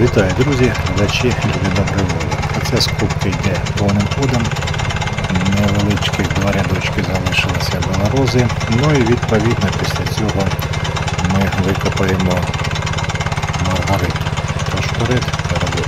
Вітаю, друзі, глядачі, люди доброї волі. Оце скупка йде повним ходом. Невеличкі два рядочки залишилися белорози. Ну і відповідно після цього ми викопаємо маргариту. Тож вперед до роботи.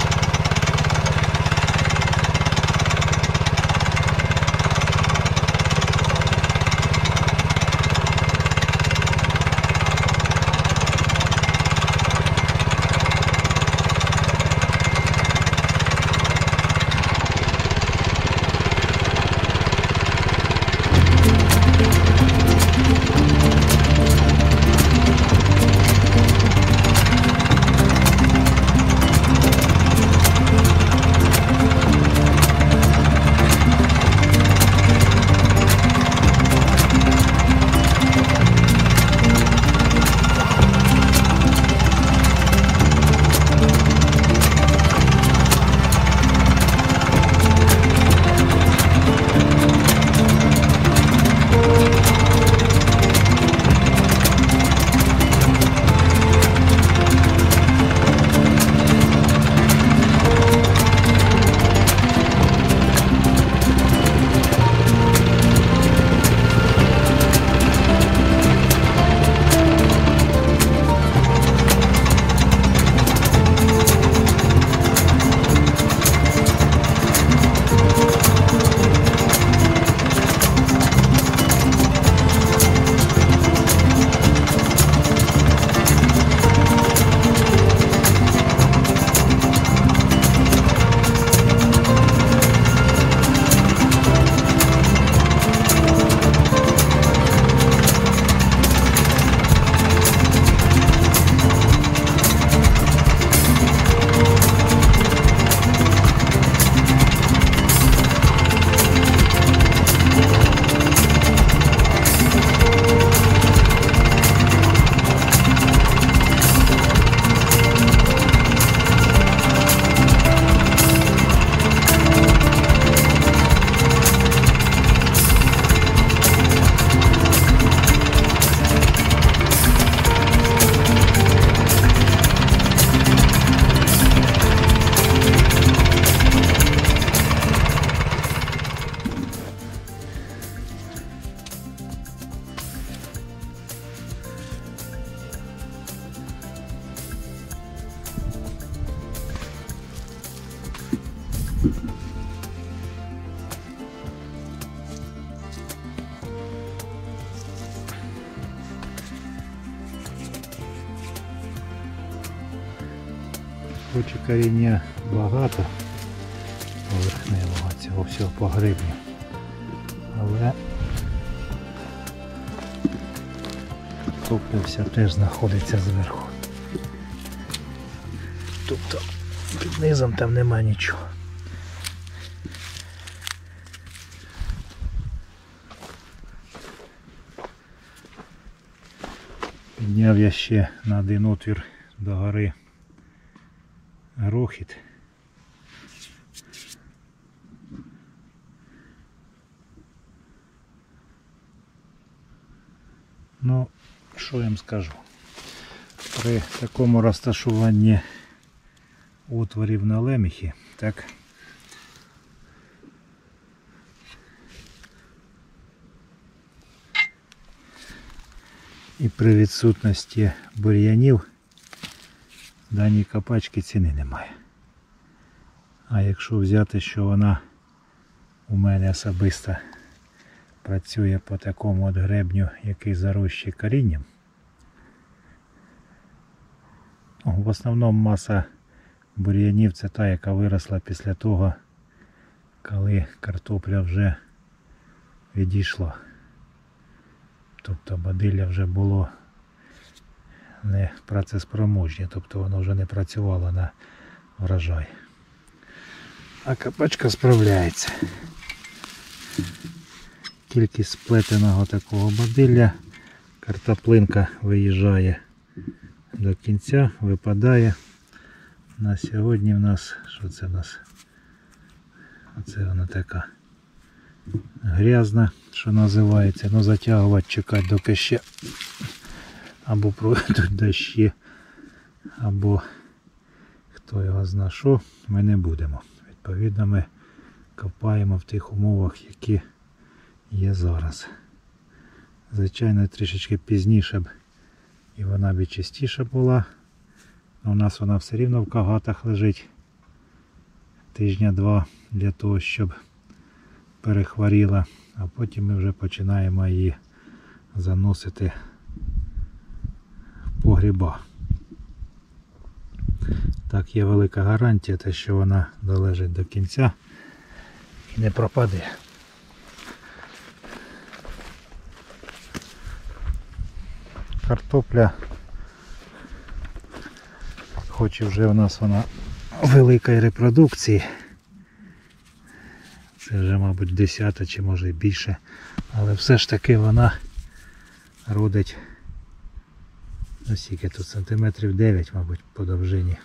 Хоч і коріння багато поверхневого цього всього по грибню, але копився теж знаходиться зверху. Тобто під низом там нема нічого. Підняв я ще на один отвір до гори грохіт. Ну, що я вам скажу? При такому розташуванні отворів на леміхі, так, і при відсутності бур'янів даній копачки ціни немає. А якщо взяти, що вона у мене особисто працює по такому от гребню, який зарощий корінням, в основному маса бур'янів це та, яка виросла після того, коли картопля вже відійшла. Тобто бадилля вже було не працеспроможні, тобто воно вже не працювало на врожай. А копачка справляється. Кількість сплетеного такого бадилля, картоплинка виїжджає до кінця, випадає. На сьогодні в нас, що це в нас? Оце вона така грязна, що називається. Ну, затягувати, чекати доки ще або пройдуть дощі, або хто його зна що, ми не будемо. Відповідно, ми копаємо в тих умовах, які є зараз. Звичайно, трішечки пізніше б і вона б чистіша була. У нас вона все рівно в кагатах лежить тижня-два для того, щоб перехворіла. А потім ми вже починаємо її заносити в погріба. Так, є велика гарантія, те, що вона долежить до кінця і не пропаде. Картопля, хоч і вже у нас вона великої репродукції, це вже, мабуть, 10 чи може і більше, але все ж таки вона родить, ну скільки тут, сантиметрів 9, мабуть, по довжині.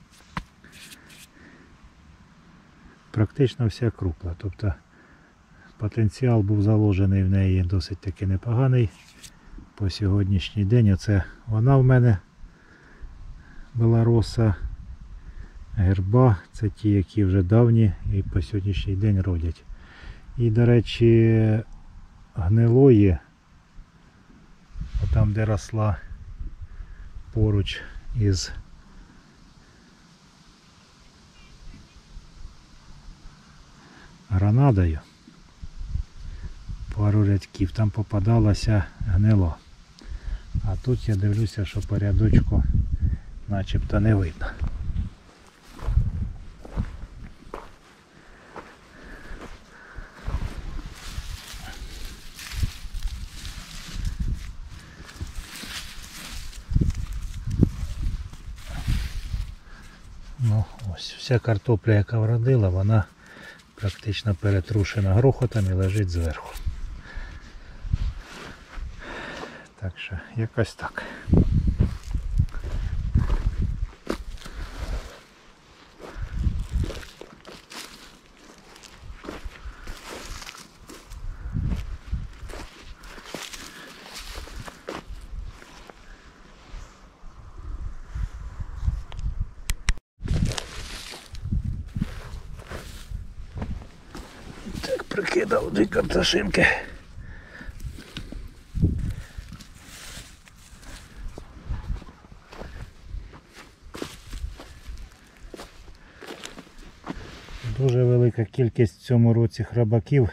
Практично вся крупла, тобто потенціал був заложений в неї досить таки непоганий. По сьогоднішній день оце вона в мене белороса, герба, це ті, які вже давні і по сьогоднішній день родять. І, до речі, гнилої, там де росла поруч із гранадою, пару рядків, там попадалося гнило. А тут я дивлюся, що по рядочку начебто не видно. Ну, ось вся картопля, яка вродила, вона практично перетрушена грохотом і лежить зверху. Так що, якось так. Так, прикидав 2 картошинки. Дуже велика кількість в цьому році храбаків,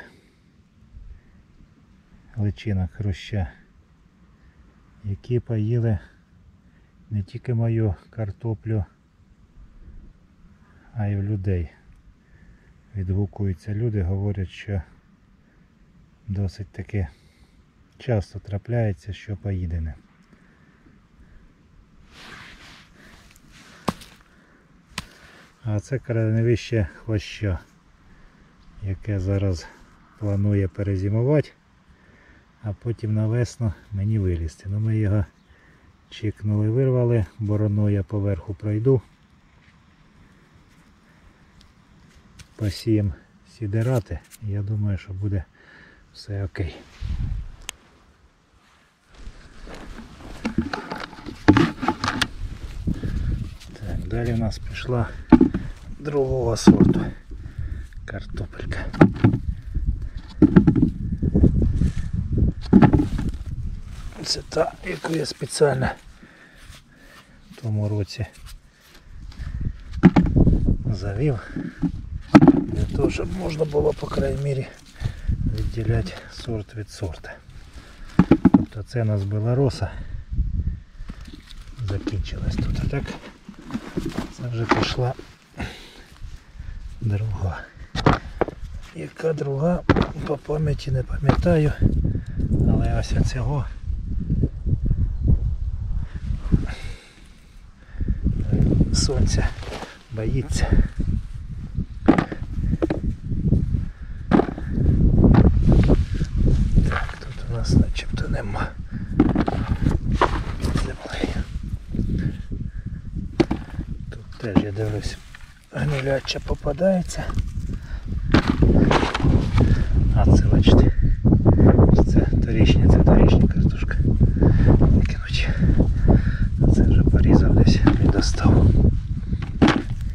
личинок хруща, які поїли не тільки мою картоплю, а й в людей. Відгукуються люди, говорять, що досить таки часто трапляється, що поїдене. А це кореневище хвоща, яке зараз планує перезимувати, а потім на весну мені вилізти. Ну, ми його чикнули, вирвали, бороною я поверху пройду. Посіємо сідерати, і я думаю, що буде все окей. Так, далі в нас пішла другого сорту картопелька. Це та, яку я спеціально в тому році завів, для того, щоб можна було, по крайній мірі, відділяти сорт від сорта. Тобто це у нас белороса закінчилась тут, а так це вже пішла друга. Яка друга, по пам'яті не пам'ятаю, але ось цього сонця боїться. Так, тут у нас начебто нема землі. Тут теж, я дивлюсь, гниляча попадається. А це, бачите, це торічня картошка. Викинуть. Це вже порізав десь і достав.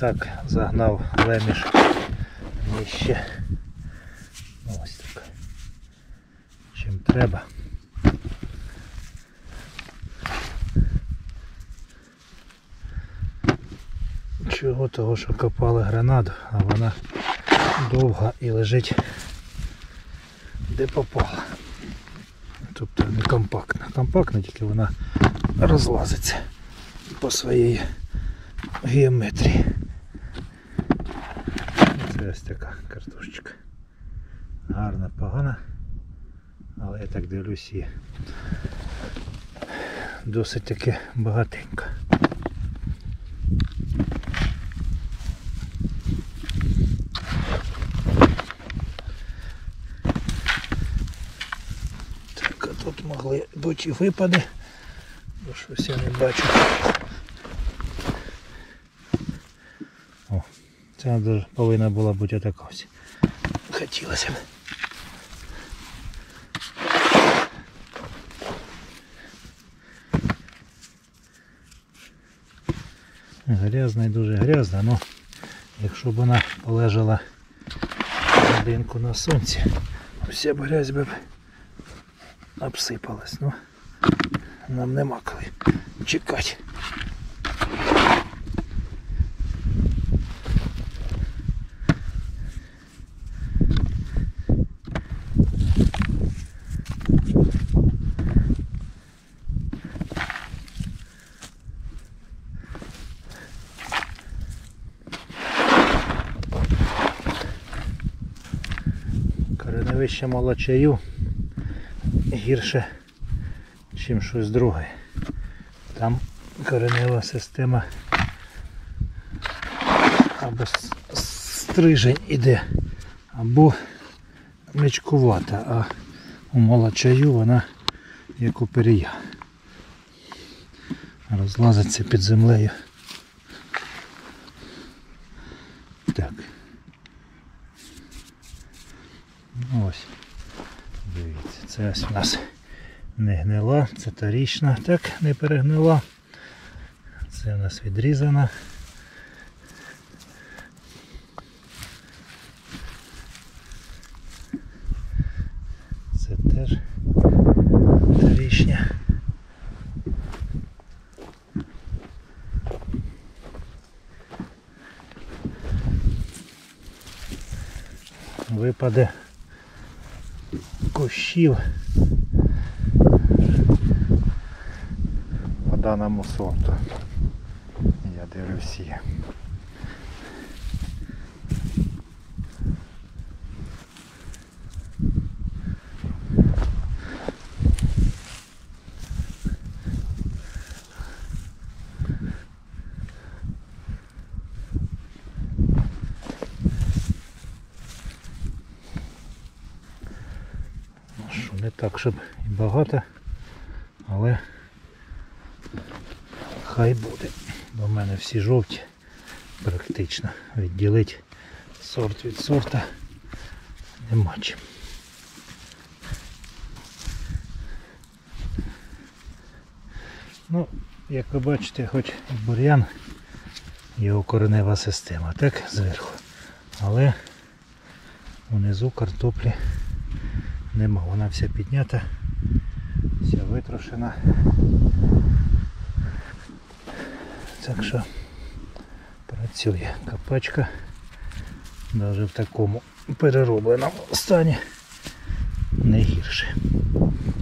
так загнав леміш нижче. Ось так. Чим треба. Чого? Того, що копали гранаду, а вона довга і лежить де попала. Тобто не компактна. Компактна, тільки вона розлазиться по своїй геометрії. Це ось така картошечка. Гарна, погана, але я так дивлюсь, і досить таки багатенька. Так, а тут могли бути і випади, бо щось я не бачу. О, це повинна була бути отака ось. Хотілося б. Грязна і дуже грязна, але якщо б вона полежала годинку на сонці, вся б грязь би обсипалась. Ну, нам нема коли чекати. Кореневище молочаю гірше, ніж щось друге. Там коренева система або стрижень іде, або мечкувата, а у молочаю вона як у перія. Розлазиться під землею. Так. Ось, дивіться, це ось у нас не гнила, це торічна, так, не перегнила. Це у нас відрізана. Це теж торічня. Випаде кущів по даному сорту. Я дивлюсь є. Не так, щоб і багато, але хай буде. Бо в мене всі жовті практично. Відділити сорт від сорта нема чим. Ну, як ви бачите, хоч і бур'ян, його коренева система, так, зверху. Але внизу картоплі нема, вона вся піднята, вся витрошена. Так що працює копачка, навіть в такому переробленому стані не гірше.